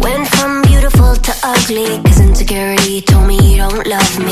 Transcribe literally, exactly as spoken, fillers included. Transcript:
Went from beautiful to ugly, cause insecurity told me you don't love me.